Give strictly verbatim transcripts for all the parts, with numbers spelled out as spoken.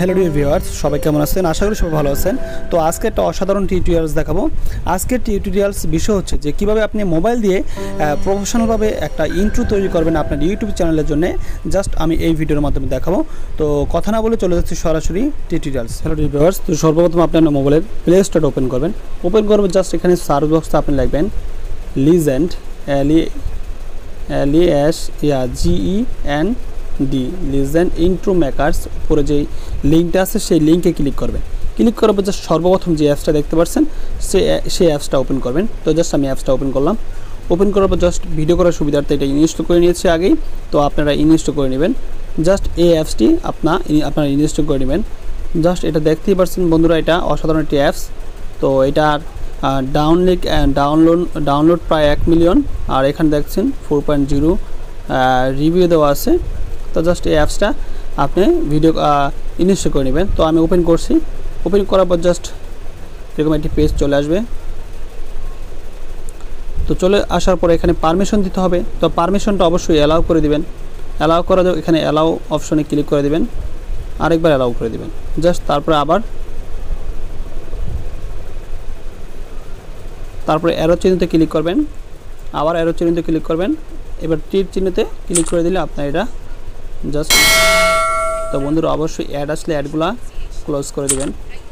Hello dear viewers, সবাই কেমন আছেন? আশা করি সবাই ভালো আছেন। তো আজকে একটা অসাধারণ টিউটোরিয়ালস দেখাবো। আজকের টিউটোরিয়ালস বিষয় হচ্ছে যে কীভাবে আপনি মোবাইল দিয়ে প্রফেশনালভাবে একটা ইন্ট্রো তৈরি করবেন আপনার ইউটিউব চ্যানেলের জন্য। জাস্ট আমি এই ভিডিওর মাধ্যমে দেখাবো। তো কথা না বলে চলে যাচ্ছি সরাসরি টিউটোরিয়ালস। হ্যালো ডিয়ার ভিউয়ার্স, তো সর্বপ্রথম আপনি আপনার মোবাইলের প্লে স্টোর ওপেন করবেন। ওপেন করবেন জাস্ট এখানে সার্চ বক্সে আপনি লিখবেন legend, L E L E S ইয়া G N D, legend intro makers. উপরে যেই লিঙ্কটা আছে সেই লিঙ্কে ক্লিক করবেন। ক্লিক করার পর জাস্ট সর্বপ্রথম যে অ্যাপসটা দেখতে পাচ্ছেন সে সেই অ্যাপসটা ওপেন করবেন। তো জাস্ট আমি অ্যাপসটা ওপেন করলাম। ওপেন করার পর জাস্ট ভিডিও করার সুবিধার্থে এটা ইনস্টল করে নিয়েছি আগেই, তো আপনারা ইনস্টল করে নেবেন। জাস্ট এই অ্যাপসটি আপনার আপনারা ইনস্টল করে নেবেন। জাস্ট এটা দেখতেই পাচ্ছেন বন্ধুরা, এটা অসাধারণ একটি অ্যাপস। তো এটার ডাউনলিক ডাউনলোড ডাউনলোড প্রায় এক মিলিয়ন, আর এখানে দেখছেন ফোর পয়েন্ট জিরো রিভিউ দেওয়া আছে। তো জাস্ট এই অ্যাপসটা আপনি ভিডিও ইনস্টল করে নেবেন। তো আমি ওপেন করছি। ওপেন করার পর জাস্ট এরকম একটি পেজ চলে আসবে। তো চলে আসার পরে এখানে পারমিশন দিতে হবে। তো পারমিশনটা অবশ্যই অ্যালাউ করে দিবেন। অ্যালাউ করা যাবে, এখানে অ্যালাউ অপশনে ক্লিক করে দিবেন, আরেকবার অ্যালাউ করে দিবেন। জাস্ট তারপরে আবার তারপরে অ্যারো চিহ্নতে ক্লিক করবেন, আবার অ্যারো চিহ্নতে ক্লিক করবেন। এবার তীর চিহ্নতে ক্লিক করে দিলে আপনার এটা জাস্ট। তো বন্ধুরা অবশ্যই অ্যাড আসলে অ্যাডগুলা ক্লোজ করে দিবেন।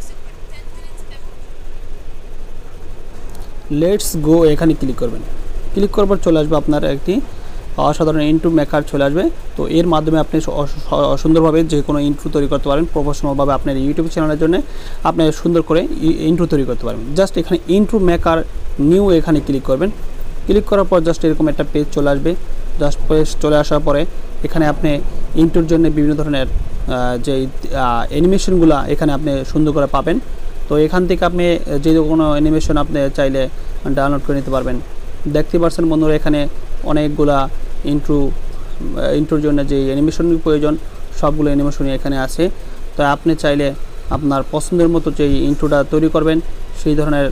লেটস গো এখানে ক্লিক করবেন। ক্লিক করার পর চলে আসবে আপনার একটি অসাধারণ ইন্ট্রো মেকার চলে আসবে। তো এর মাধ্যমে আপনি সুন্দরভাবে যে কোনো ইন্ট্রো তৈরি করতে পারেন। প্রফেশনালভাবে আপনার ইউটিউব চ্যানেলের জন্য আপনি সুন্দর করে ইন্ট্রো তৈরি করতে পারবেন। জাস্ট এখানে ইন্ট্রো মেকার নিউ এখানে ক্লিক করবেন। ক্লিক করার পর জাস্ট এরকম একটা পেজ চলে আসবে। জাস্ট পেজ চলে আসার পরে এখানে আপনি ইন্ট্রোর জন্য বিভিন্ন ধরনের যে অ্যানিমেশনগুলো এখানে আপনি সুন্দর করে পাবেন। তো এখান থেকে আপনি যে কোনো অ্যানিমেশন আপনি চাইলে ডাউনলোড করে নিতে পারবেন। দেখতে পাচ্ছেন বন্ধুরা, এখানে অনেকগুলা ইন্ট্রো ইন্ট্রোর জন্য যে অ্যানিমেশনের প্রয়োজন সবগুলো অ্যানিমেশনই এখানে আছে। তো আপনি চাইলে আপনার পছন্দের মতো যে ইন্ট্রোটা তৈরি করবেন সেই ধরনের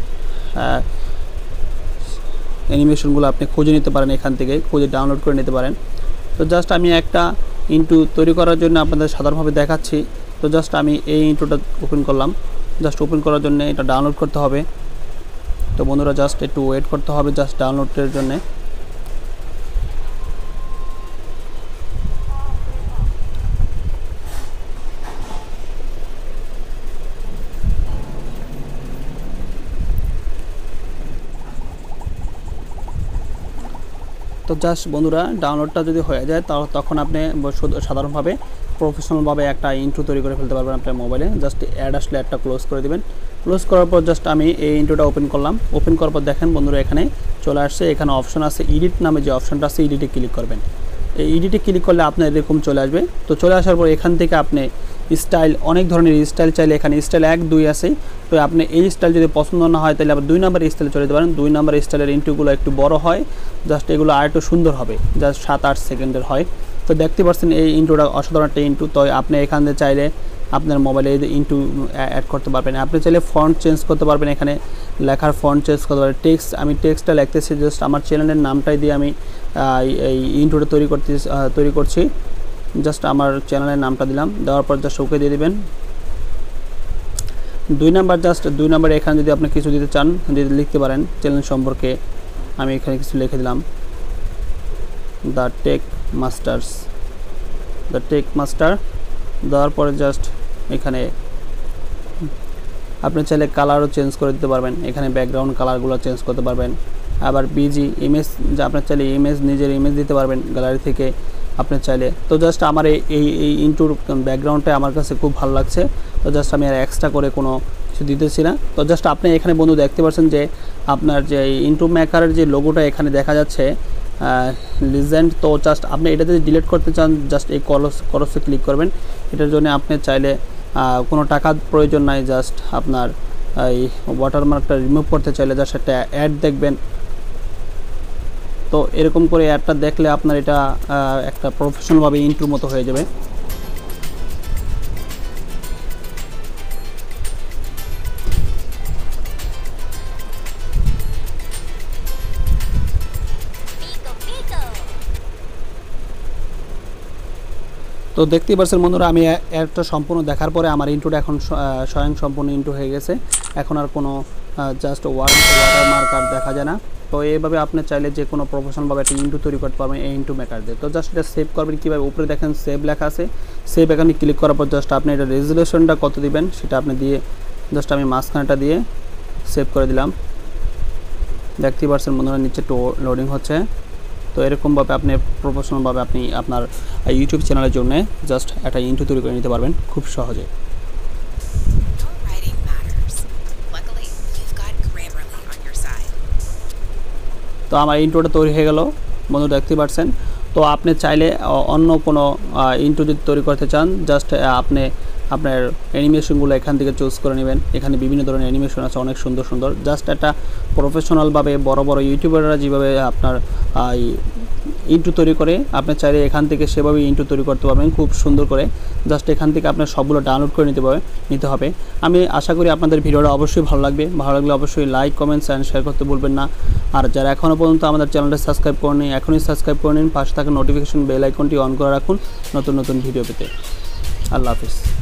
অ্যানিমেশনগুলো আপনি খুঁজে নিতে পারেন, এখান থেকে খুঁজে ডাউনলোড করে নিতে পারেন। তো জাস্ট আমি একটা ইন্ট্রো তৈরি করার জন্য আপনাদের সাধারণভাবে দেখাচ্ছি। তো জাস্ট আমি এই ইন্ট্রোটা ওপেন করলাম। জাস্ট ওপেন করার জন্য এটা ডাউনলোড করতে হবে। তো বন্ধুরা জাস্ট একটু ওয়েট করতে হবে জাস্ট ডাউনলোডের জন্য। তো জাস্ট বন্ধুরা ডাউনলোডটা যদি হয়ে যায় তাহলে তখন আপনি সাধারণভাবে প্রফেশনালভাবে একটা ইন্ট্রো তৈরি করে ফেলতে পারবেন আপনার মোবাইলে। জাস্ট অ্যাড আসলে অ্যাডটা ক্লোজ করে দেবেন। ক্লোজ করার পর জাস্ট আমি এই ইন্ট্রোটা ওপেন করলাম। ওপেন করার পর দেখেন বন্ধুরা এখানে চলে আসছে। এখানে অপশন আছে এডিট নামে, যে অপশনটা আছে এডিটে ক্লিক করবেন। এই এডিটে ক্লিক করলে আপনার এরকম চলে আসবে। তো চলে আসার পর এখান থেকে আপনি স্টাইল, অনেক ধরনের স্টাইল চাইলে এখানে স্টাইল এক দুই আছে। তো আপনি এই স্টাইল যদি পছন্দ না হয় তাহলে আবার দুই নাম্বার স্টাইলে চলে যেতে পারেন। দুই নাম্বার স্টাইলের ইন্ট্রোগুলো একটু বড় হয়, জাস্ট এগুলো আর একটু সুন্দর হবে, জাস্ট সাত আট সেকেন্ডের হয়। তো দেখতে পাচ্ছেন এই ইন্ট্রোটা অসাধারণ একটা ইন্ট্রো। তো আপনি এখান থেকে চাইলে আপনার মোবাইলে এই ইন্ট্রো অ্যাড করতে পারবেন। আপনি চাইলে ফন্ট চেঞ্জ করতে পারবেন, এখানে লেখার ফন্ট চেঞ্জ করতে পারবেন। টেক্সট, আমি টেক্সটটা লিখতেছি, জাস্ট আমার চ্যানেলের নামটাই দিয়ে আমি এই ইন্ট্রোটা তৈরি করতে তৈরি করছি। জাস্ট আমার চ্যানেলের নামটা দিলাম, দেওয়ার পর জাস্ট ওকে দিয়ে দেবেন। দুই নাম্বার জাস্ট দুই নাম্বার এখানে যদি আপনি কিছু দিতে চান যদি লিখতে পারেন চ্যানেল সম্পর্কে। আমি এখানে কিছু লিখে দিলাম, the tech masters, the tech master. দেওয়ার পরে জাস্ট এখানে আপনি চাইলে কালারও চেঞ্জ করে দিতে পারবেন। এখানে ব্যাকগ্রাউন্ড কালারগুলো চেঞ্জ করতে পারবেন। আবার বিজি ইমেজ, যা আপনার চাইলে ইমেজ নিজের ইমেজ দিতে পারবেন গ্যালারি থেকে আপনি চাইলে। তো জাস্ট আমার এই এই ইন্ট্রোর ব্যাকগ্রাউন্ডটা আমার কাছে খুব ভালো লাগছে। তো জাস্ট আমি আর এক্সট্রা করে কোনো কিছু দিতেছি না। তো জাস্ট আপনি এখানে বন্ধু দেখতে পাচ্ছেন যে আপনার যে ইন্ট্রো মেকারের যে লোগোটা এখানে দেখা যাচ্ছে লিজেন্ড। তো জাস্ট আপনি এটা যদি ডিলিট করতে চান জাস্ট এই কলস করসে ক্লিক করবেন। এটার জন্য আপনি চাইলে কোনো টাকার প্রয়োজন নাই, জাস্ট আপনার এই ওয়াটারমার্কটা রিমুভ করতে চাইলে জাস্ট একটা অ্যাড দেখবেন। তো এরকম করে অ্যাডটা দেখলে আপনার এটা একটা প্রফেশনালভাবে ইন্ট্রোর মতো হয়ে যাবে। তো তো দেখতেই পাচ্ছেন বন্ধুরা, আমি একটা সম্পূর্ণ দেখার পরে আমার ইন্ট্রোটা এখন স্বয়ং সম্পূর্ণ ইন্ট্রো হয়ে গেছে। এখন আর কোনো জাস্ট ওয়ার ওয়াটার মার্ক আর দেখা যায় না। তো এইভাবে আপনি চাইলে যে কোনো প্রফেশনালভাবে একটা ইন্ট্রো তৈরি করতে পারবেন এই ইন্ট্রো মেকার দিয়ে। তো জাস্ট এটা সেভ করবেন কীভাবে, উপরে দেখেন সেভ লেখা আছে, সেভ এখানে ক্লিক করার পর জাস্ট আপনি এটা রেজুলেশনটা কত দিবেন সেটা আপনি দিয়ে জাস্ট আমি মাঝখানেটা দিয়ে সেভ করে দিলাম। দেখতেই পাচ্ছেন বন্ধুরা নিচে টো লোডিং হচ্ছে। তো এরকমভাবে আপনি প্রফেশনালভাবে আপনি আপনার ইউটিউব চ্যানেলের জন্য জাস্ট একটা ইন্ট্রো তৈরি করে নিতে পারবেন খুব সহজে। তো আমার ইন্ট্রোটা তৈরি হয়ে গেল বন্ধু, দেখতে পাচ্ছেন। তো আপনি চাইলে অন্য কোনো ইন্ট্রো যদি তৈরি করতে চান জাস্ট আপনি আপনার অ্যানিমেশনগুলো এখান থেকে চুজ করে নেবেন। এখানে বিভিন্ন ধরনের অ্যানিমেশন আছে অনেক সুন্দর সুন্দর। জাস্ট একটা প্রফেশনালভাবে বড় বড় ইউটিউবাররা যেভাবে আপনার ইন্ট্রো তৈরি করে আপনি চাইলে এখান থেকে সেভাবে ইন্ট্রো তৈরি করতে পারবেন খুব সুন্দর করে। জাস্ট এখান থেকে আপনার সবগুলো ডাউনলোড করে নিতে পারবে নিতে হবে। আমি আশা করি আপনাদের ভিডিওটা অবশ্যই ভালো লাগবে। ভালো লাগলে অবশ্যই লাইক, কমেন্টস অ্যান্ড শেয়ার করতে ভুলবেন না। আর যারা এখনও পর্যন্ত আমাদের চ্যানেলটা সাবস্ক্রাইব করেনি এখনই সাবস্ক্রাইব করে নিন, পাশে থাকা নোটিফিকেশন বেল আইকনটি অন করে রাখুন নতুন নতুন ভিডিও পেতে। আল্লাহ হাফিজ।